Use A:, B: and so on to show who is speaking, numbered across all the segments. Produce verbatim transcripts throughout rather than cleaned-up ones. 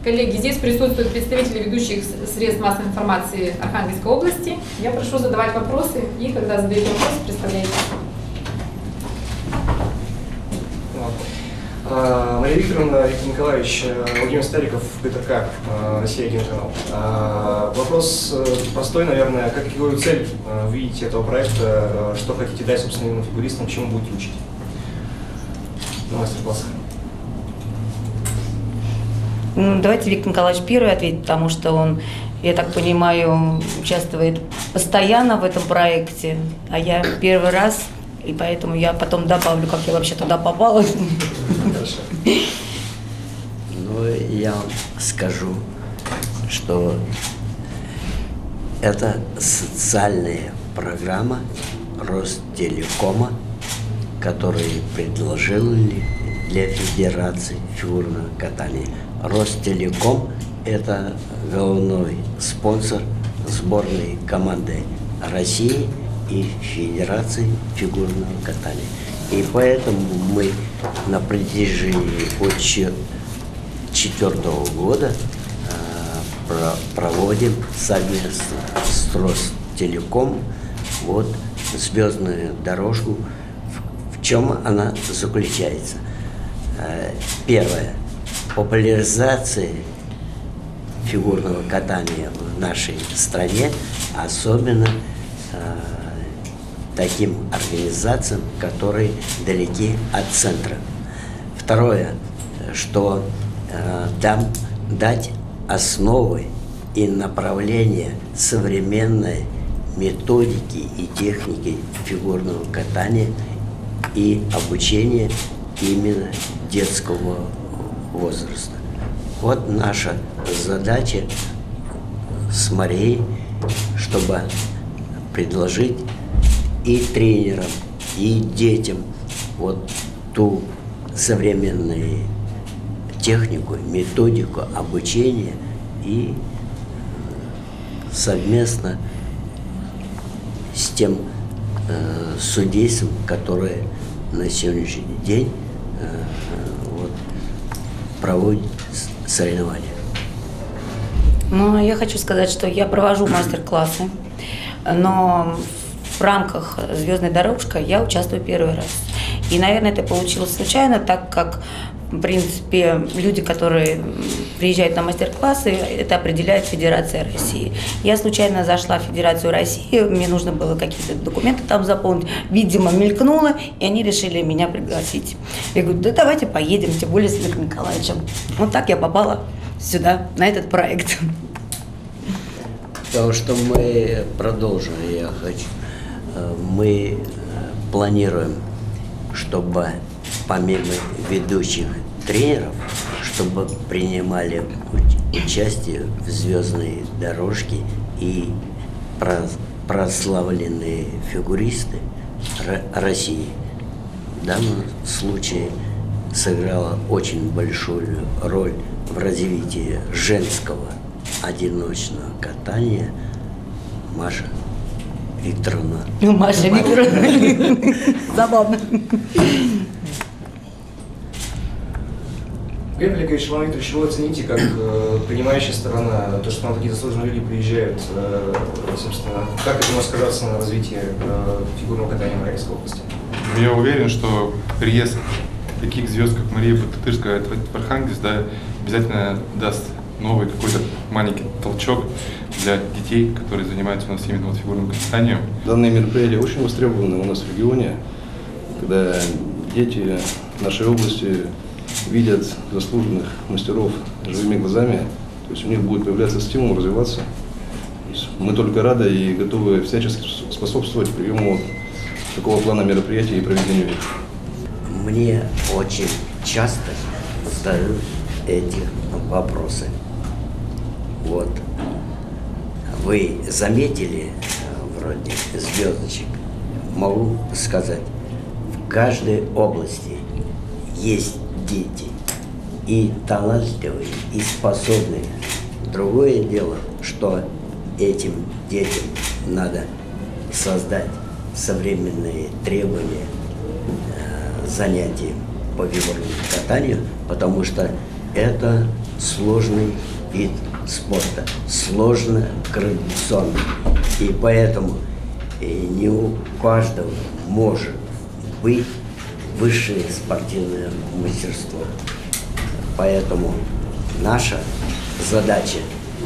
A: Коллеги, здесь присутствуют представители ведущих средств массовой информации Архангельской области. Я прошу задавать вопросы, и когда задаете вопросы, представляйте.
B: Мария Викторовна, Виктор Николаевич, Владимир Стариков, ГТРК, Россия, один канал. Вопрос простой, наверное. Какую цель вы видите этого проекта? Что хотите дать, собственно, именно фигуристам? Чему будете учить на мастер-классах?
C: Ну, давайте Виктор Николаевич первый ответит, потому что он, я так понимаю, участвует постоянно в этом проекте, а я первый раз, и поэтому я потом добавлю, как я вообще туда попала.
B: Хорошо.
D: Ну, я вам скажу, что это социальная программа Ростелекома, которую предложили для Федерации фигурного катания. Ростелеком – это головной спонсор сборной команды России и Федерации фигурного катания. И поэтому мы на протяжении четвертого года э, проводим совместно с Ростелеком вот звездную дорожку. В, в чем она заключается? Э, первое. Популяризация фигурного катания в нашей стране, особенно э, таким организациям, которые далеки от центра. Второе, что э, дам, дать основы и направления современной методики и техники фигурного катания и обучения именно детского возраста. Вот наша задача с Марией, чтобы предложить и тренерам, и детям вот ту современную технику, методику обучения и совместно с тем э, судейством, которое на сегодняшний день э, вот, проводит соревнования.
C: Ну, я хочу сказать, что я провожу мастер-классы, но в рамках «Звездной дорожки» я участвую первый раз. И, наверное, это получилось случайно, так как, в принципе, люди, которые приезжают на мастер-классы, это определяет Федерация России. Я случайно зашла в Федерацию России, мне нужно было какие-то документы там заполнить, видимо, мелькнуло, и они решили меня пригласить. Я говорю, да давайте поедем, тем более с Виктором Николаевичем. Вот так я попала сюда, на этот проект.
D: Потому что мы продолжим, я хочу. Мы планируем, чтобы помимо ведущих тренеров, чтобы принимали участие в «Звездной дорожке» и прославленные фигуристы России. В данном случае сыграла очень большую роль в развитии женского одиночного катания Маша Викторовна.
C: Маша Викторовна. Забавно.
B: Глеб Олегович, Иван Викторович, вы оцените, как э, принимающая сторона, то, что нам такие заслуженные люди приезжают, э, собственно, как это может сказаться на развитии э, фигурного катания в Архангельской области?
E: Я уверен, что приезд таких звезд, как Мария Бататырская в Архангельск, да, обязательно даст новый какой-то маленький толчок для детей, которые занимаются у нас именно вот фигурным катанием.
F: Данное мероприятие очень востребовано у нас в регионе, когда дети нашей области видят заслуженных мастеров живыми глазами, то есть у них будет появляться стимул развиваться. Мы только рады и готовы всячески способствовать приему такого плана мероприятий и проведению их.
D: Мне очень часто задают эти вопросы. Вот. Вы заметили, вроде, звездочек? Могу сказать, в каждой области есть дети и талантливые, и способные. Другое дело, что этим детям надо создать современные требования э, занятий по фигурному катанию, потому что это сложный вид спорта, сложно координационный. И поэтому не у каждого может быть высшее спортивное мастерство. Поэтому наша задача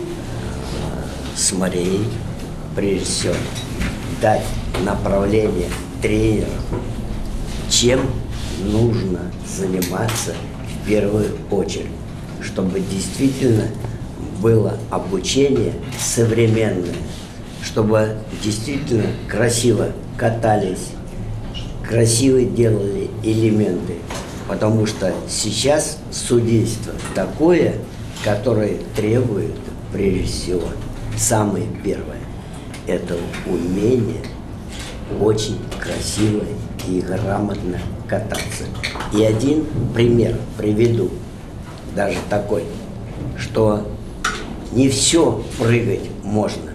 D: с Марией, прежде всего, дать направление тренеру, чем нужно заниматься в первую очередь, чтобы действительно было обучение современное, чтобы действительно красиво катались, красиво делали элементы, потому что сейчас судейство такое, которое требует, прежде всего, самое первое, это умение очень красиво и грамотно кататься. И один пример приведу, даже такой, что не все прыгать можно.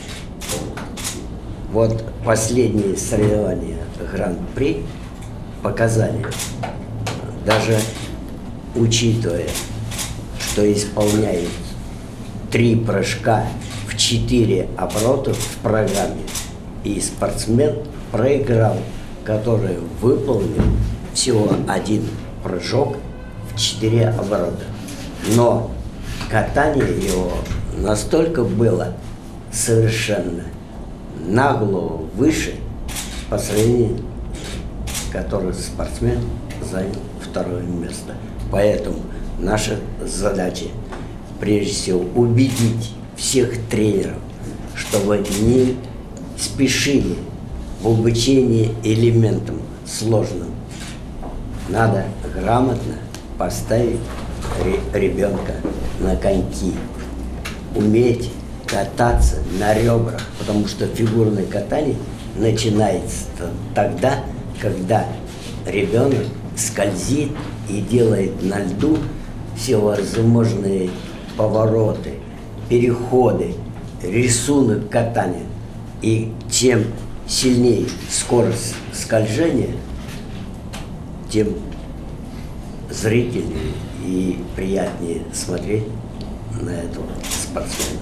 D: Вот последние соревнования Гран-при показали, даже учитывая, что исполняет три прыжка в четыре оборота в программе, и спортсмен проиграл, который выполнил всего один прыжок в четыре оборота. Но катание его настолько было совершенно на голову выше по сравнению, который спортсмен занял второе место. Поэтому наша задача прежде всего убедить всех тренеров, чтобы не спешили в обучении элементам сложным. Надо грамотно поставить ребенка на коньки, уметь кататься на ребрах, потому что фигурное катание начинается тогда, когда ребенок скользит и делает на льду всевозможные повороты, переходы, рисунок катания. И чем сильнее скорость скольжения, тем зрительнее и приятнее смотреть на этого спортсмена.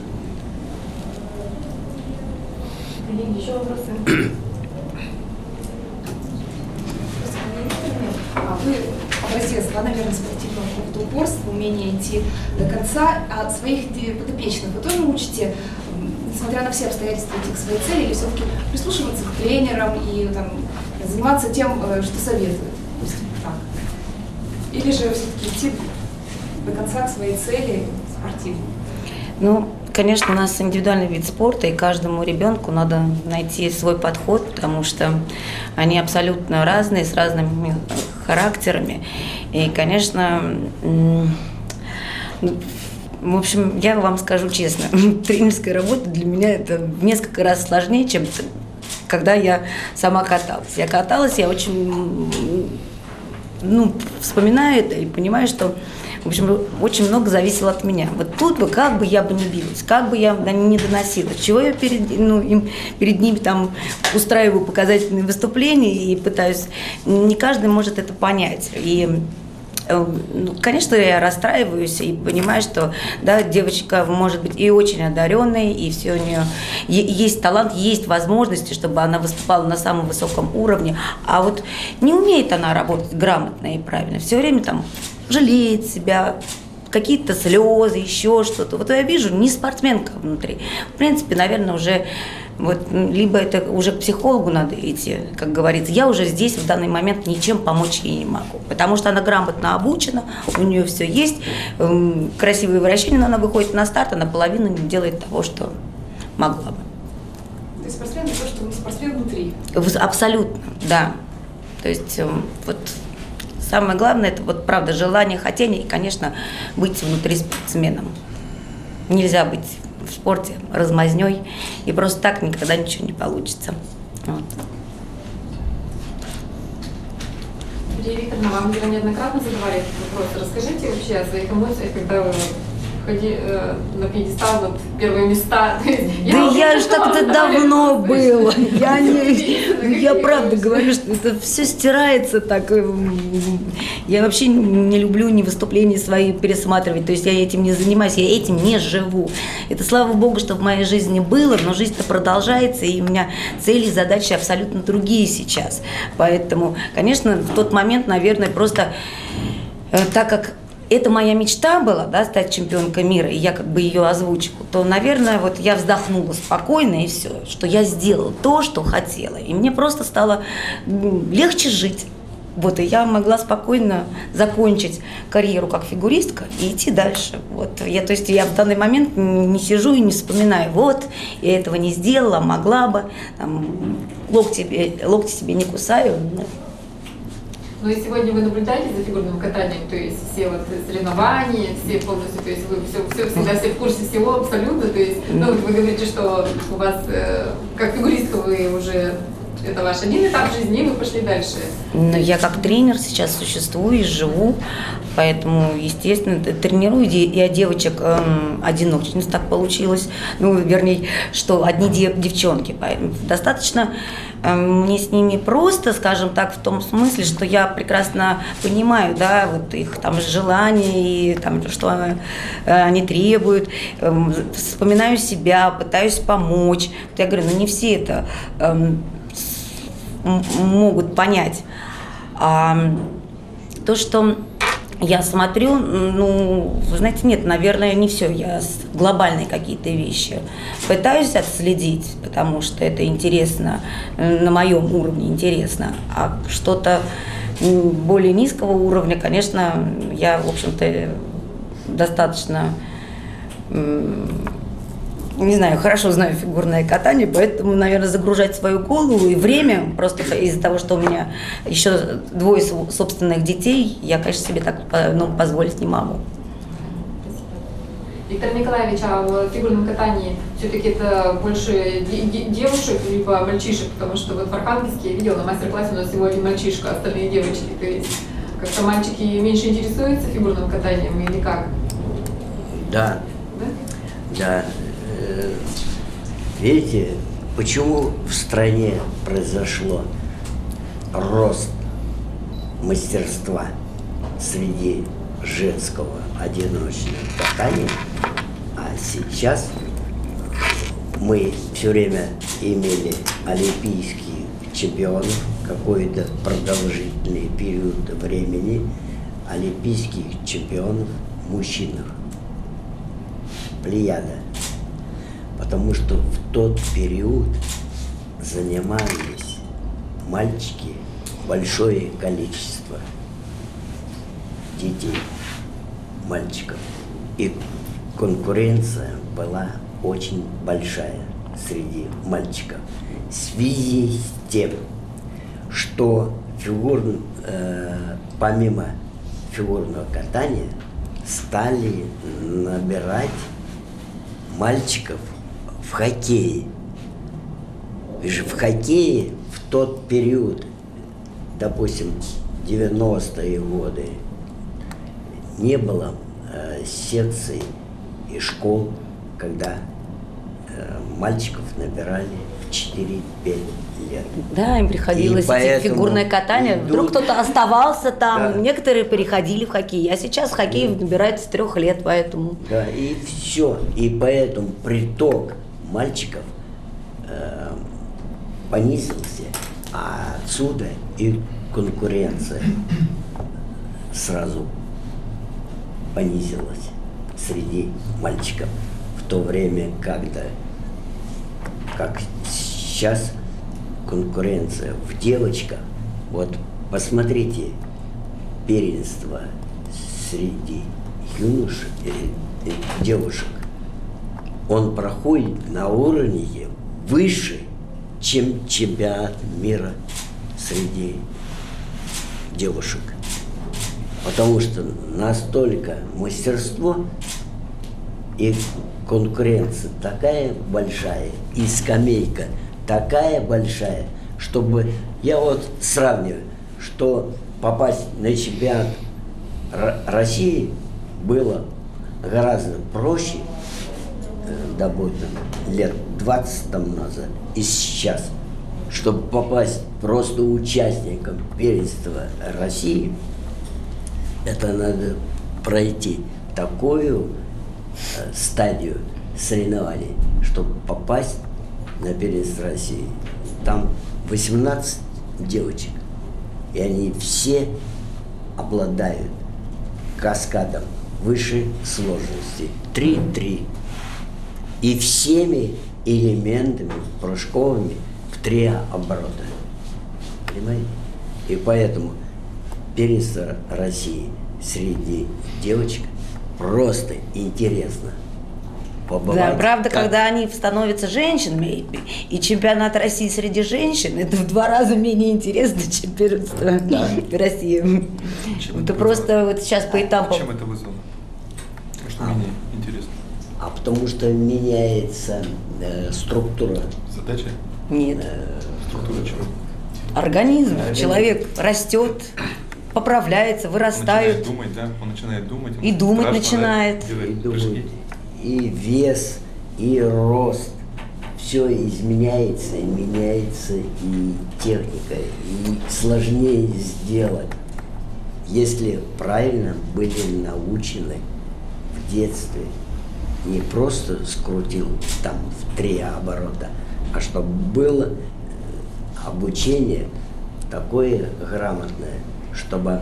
A: Еще вопросы? Вы образец, да, наверное, спортивного какого-то упорства, умения идти до конца, а своих подопечных вы тоже учите, несмотря на все обстоятельства, идти к своей цели, или все-таки прислушиваться к тренерам и там, заниматься тем, что советуют? Так. Или же все-таки идти до конца к своей цели спортивной?
C: Ну, конечно, у нас индивидуальный вид спорта, и каждому ребенку надо найти свой подход, потому что они абсолютно разные, с разными характерами. И, конечно, в общем, я вам скажу честно, тренерская работа для меня это в несколько раз сложнее, чем когда я сама каталась. Я каталась, я очень, ну, вспоминаю это и понимаю, что, в общем, очень много зависело от меня. Вот тут бы, как бы я бы не билась, как бы я не доносила, чего я перед, ну, им, перед ними там устраиваю показательные выступления и пытаюсь, не каждый может это понять. И, ну, конечно, я расстраиваюсь и понимаю, что, да, девочка может быть и очень одаренной, и все у нее есть талант, есть возможности, чтобы она выступала на самом высоком уровне, а вот не умеет она работать грамотно и правильно, все время там жалеет себя, какие-то слезы, еще что-то. Вот я вижу, не спортсменка внутри. В принципе, наверное, уже вот либо это уже к психологу надо идти, как говорится. Я уже здесь в данный момент ничем помочь ей не могу, потому что она грамотно обучена, у нее все есть, красивые вращения, но она выходит на старт, она половину не делает того, что могла бы.
A: То есть спортсмен это то, что спортсмен внутри?
C: Абсолютно, да. То есть вот самое главное, это вот правда желание, хотение и, конечно, быть внутри спортсменом. Нельзя быть в спорте размазнёй, и просто так никогда ничего не получится. Вот.
A: Мария Викторовна, вам неоднократно задавали этот вопрос. Расскажите вообще о своих эмоциях, когда вы
G: входи, э, на пьедестал, вот первые места. То есть,
C: Да
G: я
C: я ж так-то давно было. Я, не, я правда говорю, что это все стирается так. Я вообще не люблю ни выступления свои пересматривать. То есть я этим не занимаюсь, я этим не живу. Это слава богу, что в моей жизни было, но жизнь-то продолжается, и у меня цели и задачи абсолютно другие сейчас. Поэтому, конечно, в тот момент, наверное, просто э, так как это моя мечта была, да, стать чемпионкой мира, и я как бы ее озвучила, то, наверное, вот я вздохнула спокойно, и все, что я сделала то, что хотела. И мне просто стало легче жить. Вот, и я могла спокойно закончить карьеру как фигуристка и идти дальше. Вот, я, то есть я в данный момент не сижу и не вспоминаю, вот, я этого не сделала, могла бы, там, локти, локти себе не кусаю.
G: Ну и сегодня вы наблюдаете за фигурным катанием, то есть все вот соревнования, все полностью, то есть вы все, все всегда все в курсе всего абсолютно, то есть, ну вот вы говорите, что у вас, э, как фигуристка, вы уже, это ваш один этап жизни, и вы пошли дальше.
C: Ну, я как тренер сейчас существую и живу, поэтому, естественно, тренирую я девочек э, одиночниц, так получилось, ну, вернее, что одни дев, девчонки, поэтому достаточно э, мне с ними просто, скажем так, в том смысле, что я прекрасно понимаю, да, вот их там желания и там, что э, они требуют, э, вспоминаю себя, пытаюсь помочь. Вот я говорю, ну, не все это э, могут понять. А то, что я смотрю, ну, вы знаете, нет, наверное, не все. Я глобальные какие-то вещи пытаюсь отследить, потому что это интересно, на моем уровне интересно. А что-то более низкого уровня, конечно, я, в общем-то, достаточно, не знаю, хорошо знаю фигурное катание, поэтому, наверное, загружать свою голову и время, просто из-за того, что у меня еще двое собственных детей, я, конечно, себе так, ну, позволить не могу.
G: Виктор Николаевич, а в фигурном катании все-таки это больше девушек либо мальчишек, потому что вот в Архангельске я видела на мастер-классе у нас всего один мальчишка, остальные девочки, то есть как-то мальчики меньше интересуются фигурным катанием или как?
D: Да, да, да. Видите, почему в стране произошло рост мастерства среди женского одиночного катания, а сейчас мы все время имели олимпийских чемпионов, какой-то продолжительный период времени олимпийских чемпионов мужчинах. Плеяда. Потому что в тот период занимались мальчики большое количество детей, мальчиков. И конкуренция была очень большая среди мальчиков. В связи с тем, что фигур, э, помимо фигурного катания стали набирать мальчиков в хоккее. И же в хоккее в тот период, допустим, девяностые годы, не было э, секций и школ, когда э, мальчиков набирали в четыре-пять лет.
C: Да, им приходилось идти в фигурное катание. Идут... Вдруг кто-то оставался там, да. Некоторые переходили в хоккей. А сейчас в хоккей да. набирают с трех лет, поэтому...
D: Да, и все. И поэтому приток мальчиков э, понизился, а отсюда и конкуренция сразу понизилась среди мальчиков. В то время, когда, как сейчас, конкуренция в девочках, вот посмотрите, первенство среди юношей, э, э, девушек, он проходит на уровне выше, чем чемпионат мира среди девушек. Потому что настолько мастерство и конкуренция такая большая, и скамейка такая большая, чтобы, я вот сравниваю, что попасть на чемпионат России было гораздо проще, э, допустим, лет двадцать там назад и сейчас, чтобы попасть просто участником первенства России, это надо пройти такую э, стадию соревнований, чтобы попасть на первенство России. Там восемнадцать девочек, и они все обладают каскадом высшей сложности три-три и всеми элементами прыжковыми в три оборота. Понимаете? И поэтому первенство России среди девочек просто интересно побывать.
C: Да, правда,
D: как...
C: когда они становятся женщинами, и, и чемпионат России среди женщин, это в два раза менее интересно, чем первенство
D: Да.
C: России.
E: Чем
C: Это
E: это
C: просто вот сейчас по этапам.
E: Чем это вызвано? Что менее интересно?
D: А потому что меняется э, структура.
E: Задача?
C: Нет.
E: Структура чего?
C: Организм. Человек растет, поправляется,
E: Он
C: вырастает.
E: начинает думать, да? Он начинает думать.
C: И
E: ему
C: думать
E: страшно,
C: начинает.
E: да, делать
D: И,
E: прыжки.
D: думают, и вес, и рост. Все изменяется, и меняется и техника, и сложнее сделать, если правильно были научены в детстве. Не просто скрутил там в три оборота, а чтобы было обучение такое грамотное, чтобы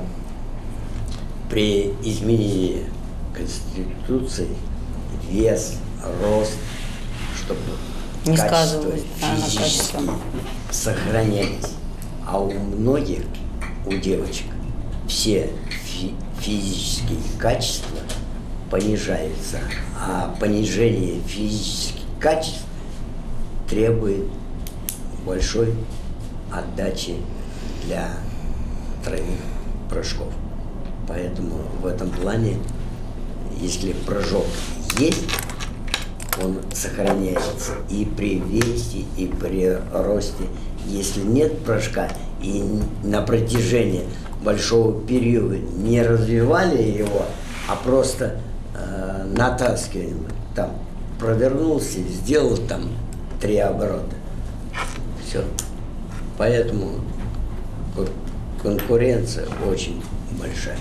D: при изменении Конституции вес, рост, чтобы
C: Не
D: качество
C: сказывалось, да, на
D: физически
C: качество.
D: сохранялись. А у многих, у девочек, все фи- физические качества понижаются, а понижение физических качеств требует большой отдачи для тройных прыжков. Поэтому в этом плане, если прыжок есть, он сохраняется и при весе, и при росте. Если нет прыжка и на протяжении большого периода не развивали его, а просто э, натаскиваем, там провернулся, сделал там три оборота. Все. Поэтому конкуренция очень большая.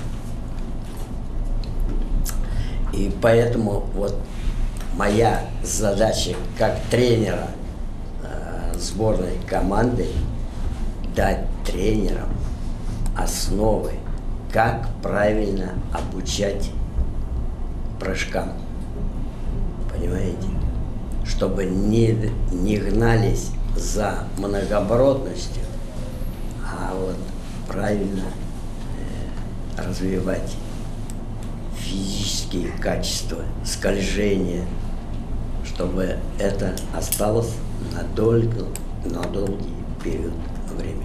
D: И поэтому вот моя задача как тренера э, сборной команды дать тренерам основы, как правильно обучать прыжкам. Понимаете? Чтобы не, не гнались за многооборотностью, а вот правильно э, развивать физические качества, скольжение, чтобы это осталось надолго, на долгий период времени.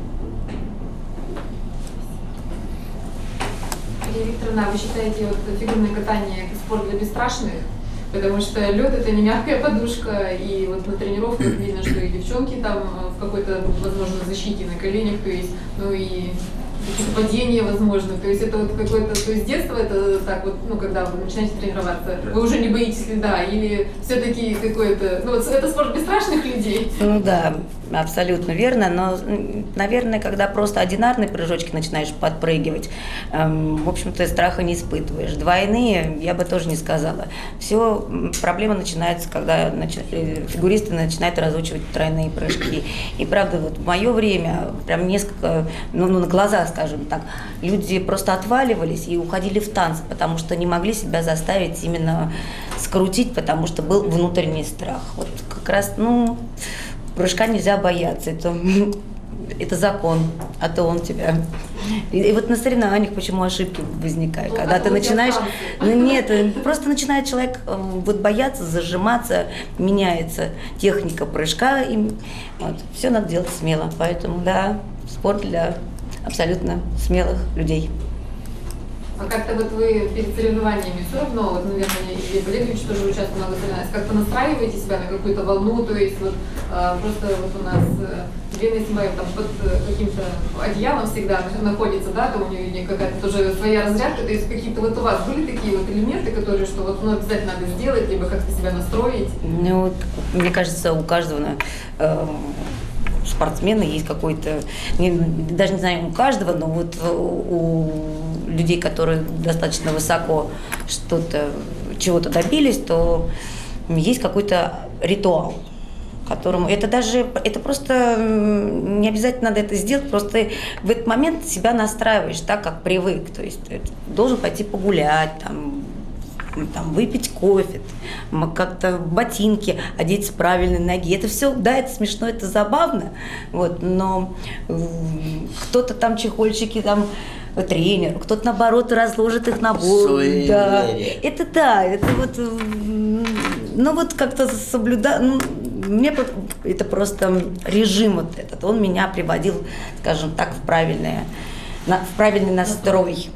G: Мария Викторовна, вы считаете вот фигурное катание спорт для бесстрашных? Потому что лед это не мягкая подушка, и вот на тренировках видно, что и девчонки там в какой-то, возможно, защите на коленях, то есть, ну и какие-то падения возможно, то есть это вот какое-то, то есть с детства это так вот, ну когда вы начинаете тренироваться, вы уже не боитесь льда, или все-таки какое-то, ну вот это спорт бесстрашных людей?
C: Ну да, абсолютно верно, но, наверное, когда просто одинарные прыжочки начинаешь подпрыгивать, эм, в общем-то, страха не испытываешь. Двойные я бы тоже не сказала. Все, проблема начинается, когда начи... фигуристы начинают разучивать тройные прыжки. И правда, вот в мое время, прям несколько, ну, ну на глаза, скажем так, люди просто отваливались и уходили в танцы, потому что не могли себя заставить именно скрутить, потому что был внутренний страх. Вот как раз, ну... Прыжка нельзя бояться, это, это закон, а то он тебя... И, и вот на соревнованиях почему ошибки возникают,
G: Ну,
C: когда
G: а
C: ты
G: вот
C: начинаешь...
G: танцы.
C: Ну нет, просто начинает человек э, вот бояться, зажиматься, меняется техника прыжка, и вот, все надо делать смело, поэтому да, спорт для абсолютно смелых людей.
G: А как-то вот вы перед соревнованиями все равно, вот, наверное, и Олегович тоже участвует много соревнований, как-то настраиваете себя на какую-то волну, то есть вот а, просто вот у нас Лена Исмаил там под каким-то одеялом всегда находится, да, там у нее какая-то тоже своя разрядка, то есть какие-то вот у вас были такие вот элементы, которые, что вот ну, обязательно надо сделать, либо как-то себя настроить?
C: Ну, вот, мне кажется, у каждого э, спортсмена есть какой-то, не, даже не знаю, у каждого, но вот у, у людей, которые достаточно высоко что-то, чего-то добились, то есть какой-то ритуал, которому это даже, это просто не обязательно надо это сделать, просто в этот момент себя настраиваешь так, как привык, то есть ты должен пойти погулять, там, там, выпить кофе, как-то ботинки одеть с правильной ноги. Это все, да, это смешно, это забавно, вот, но кто-то там чехольчики, там, тренер, кто-то, наоборот, разложит их на бок. Да. Это да, это вот, ну вот как-то соблюдать, ну, мне это просто режим вот этот, он меня приводил, скажем так, в правильное, в правильный настрой.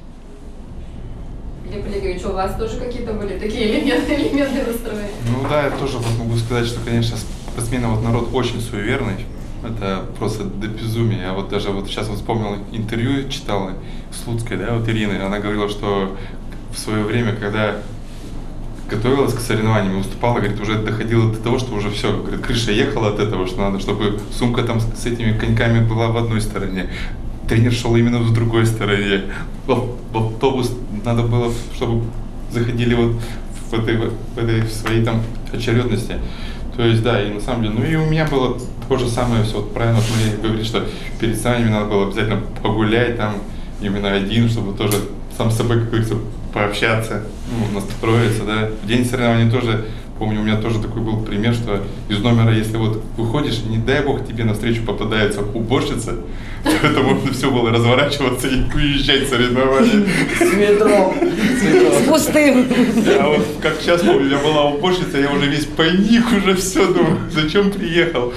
G: Глеб Олегович, у вас тоже какие-то были такие элементы, элементы настроения?
E: Ну да, я тоже вот могу сказать, что, конечно, спортсмены, вот народ очень суеверный. Это просто до безумия. Я вот даже вот сейчас вот вспомнил интервью, читал Слуцкой, да, вот Ирины, она говорила, что в свое время, когда готовилась к соревнованиям, выступала, говорит, уже доходило до того, что уже все, говорит, крыша ехала от этого, что надо, чтобы сумка там с этими коньками была в одной стороне, тренер шел именно в другой стороне, в, в автобус надо было, чтобы заходили вот в этой, в этой в своей там очередности. То есть, да, и на самом деле, ну и у меня было то же самое, все вот правильно, вот Мария говорит, что перед соревнованиями надо было обязательно погулять там, именно один, чтобы тоже сам с собой, как говорится, пообщаться, ну, настроиться, да. В день соревнований тоже, помню, у меня тоже такой был пример, что из номера, если вот выходишь, не дай бог тебе навстречу попадается уборщица, то это можно все было разворачиваться и уезжать в соревнования.
D: С метро.
C: С пустым.
E: А вот как сейчас помню, у меня была уборщица, я уже весь паник, уже все, думаю, зачем приехал.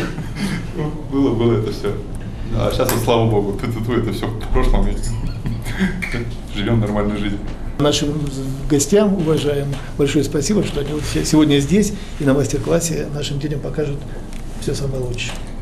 E: Было, было это все. А сейчас, вот, слава богу, тут это все в прошлом. Живем нормальной жизнью.
H: Нашим гостям, уважаемым, большое спасибо, что они вот сегодня здесь и на мастер-классе нашим детям покажут все самое лучшее.